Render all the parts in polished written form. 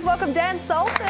Please welcome Dan Sultan.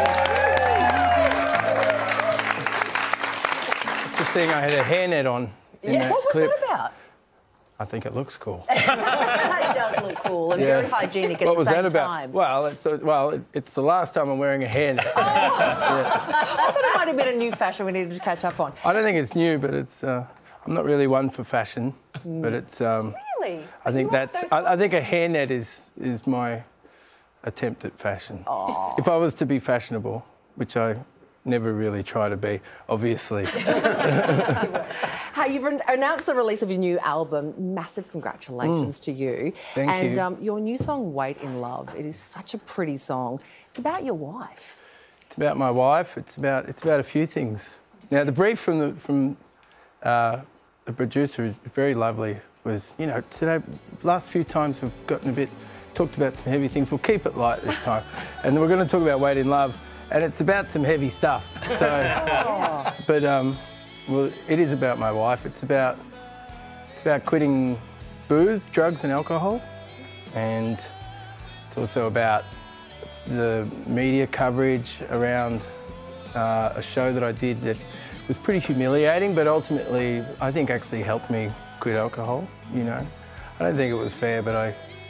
Just seeing I had a hairnet on. Yeah, what was clip. that about? I think it looks cool. It does look cool and very hygienic at what the was same that about? time. Well, it's the last time I'm wearing a hairnet. I thought it might have been a new fashion we needed to catch up on. I don't think it's new, but it's. I'm not really one for fashion, but it's. Really? I think that's. I think a hairnet is my attempt at fashion. Oh. If I was to be fashionable, which I never really try to be, obviously. Hey, you've announced the release of your new album. Massive congratulations to you. Thank you. And your new song, Wait in Love, it is such a pretty song. It's about your wife. It's about my wife. It's about a few things. Now, the brief from the producer is very lovely. Was, you know, today, last few times we've talked about some heavy things. We'll keep it light this time. And we're going to talk about Wait in Love. And it's about some heavy stuff. So, but well, it is about my wife. It's about quitting booze, drugs, and alcohol, and it's also about the media coverage around a show that I did that was pretty humiliating, but ultimately I think actually helped me quit alcohol. You know, I don't think it was fair, but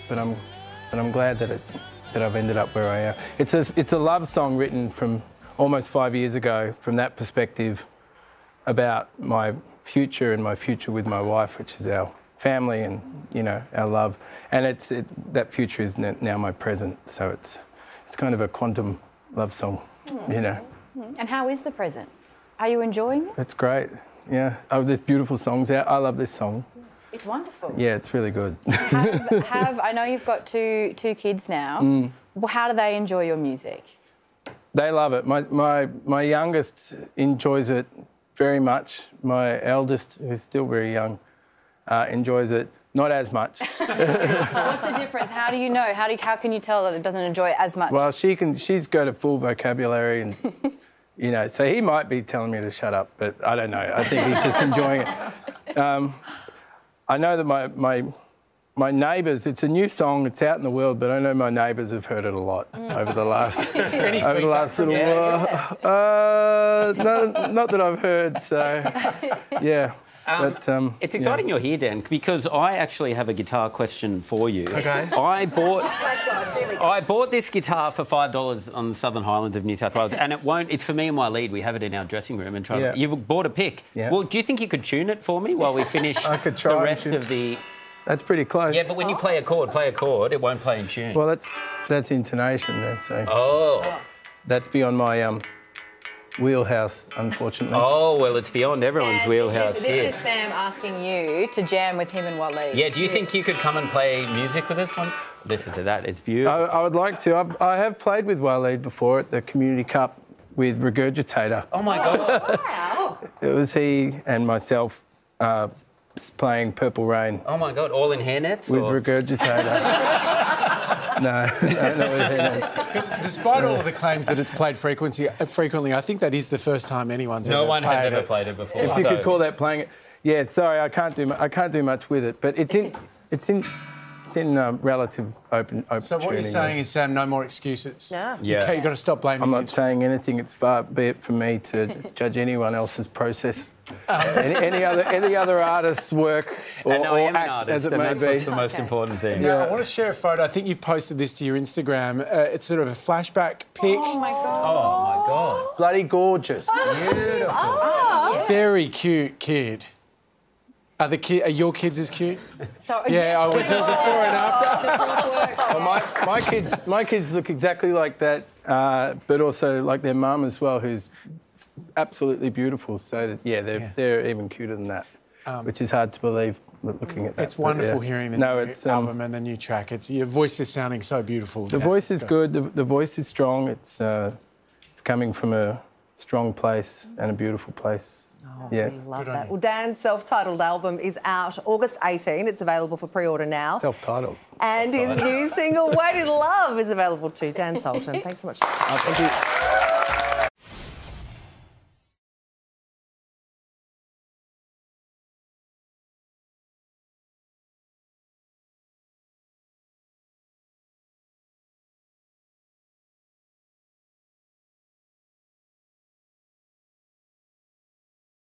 I'm glad that I've ended up where I am. It's a love song written from almost 5 years ago, from that perspective, about my future and my future with my wife, which is our family and, you know, our love. And that future is now my present, so it's kind of a quantum love song, you know. And how is the present? Are you enjoying it? It's great, yeah. Oh, there's beautiful songs out. I love this song. It's wonderful. Yeah, it's really good. I know you've got two kids now. How do they enjoy your music? They love it. My youngest enjoys it very much. My eldest, who's still very young, enjoys it not as much. What's the difference? How do you know? How can you tell that it doesn't enjoy it as much? Well, she's got a full vocabulary and, you know, so he might be telling me to shut up, but I don't know. I think he's just enjoying it. I know that my neighbours, it's a new song, it's out in the world, but I know my neighbours have heard it a lot over the last little while. No, not that I've heard, so yeah. It's exciting you're here, Dan, because I actually have a guitar question for you. Okay. I bought this guitar for $5 on the Southern Highlands of New South Wales, and it's for me and my lead. We have it in our dressing room and try. You bought a pick. Yeah. Well, do you think you could tune it for me while we finish I could try the rest of the... That's pretty close. Yeah, but when you play a chord, it won't play in tune. Well, that's intonation there, so... Oh. That's beyond my wheelhouse, unfortunately. Oh, well, it's beyond everyone's wheelhouse here. This is Sam asking you to jam with him and Waleed. Yeah, do you think you could come and play music with us one? Listen to that, it's beautiful. I would like to. I have played with Waleed before at the Community Cup with Regurgitator. Oh, my God. Wow. It was he and myself playing Purple Rain. Oh, my God, all in hairnets? With Regurgitator. No, not with hairnets. Despite all of the claims that it's played frequently, I think that is the first time anyone's No ever one has played ever it. played it before. If you could call that playing it. Yeah, sorry, I can't do much with it, but it's in relative open So what you're tuning, saying is, Sam, no more excuses. Yeah. You've got to stop blaming I'm me. not saying anything. It's far be it from me to judge anyone else's process. Any other artist's work or an act, artist, as it and may that's be. what's the most important thing. Yeah, I want to share a photo. I think you've posted this to your Instagram. It's sort of a flashback pic. Oh, my God. Oh, my God. Bloody gorgeous. Oh. Very cute kid. Are your kids as cute? So, Yeah, I would do before and after. Well, my kids look exactly like that, but also like their mum as well, who's absolutely beautiful. So that, they're even cuter than that, which is hard to believe looking at that. It's wonderful hearing the new album and the new track. Your voice is sounding so beautiful. The voice is good. The voice is strong. It's coming from a strong place and a beautiful place. Oh, we love that. Well, Dan's self-titled album is out August 18. It's available for pre-order now. Self-titled. And his new single, Wait in Love, is available too. Dan Sultan, thanks so much. Thank you.